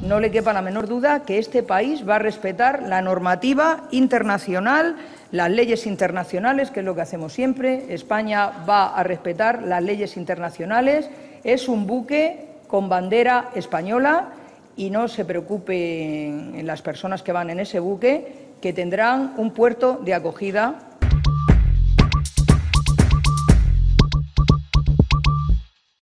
no le quepa la menor duda que este país va a respetar la normativa internacional, las leyes internacionales, que es lo que hacemos siempre. España va a respetar las leyes internacionales. Es un buque con bandera española y no se preocupen las personas que van en ese buque, que tendrán un puerto de acogida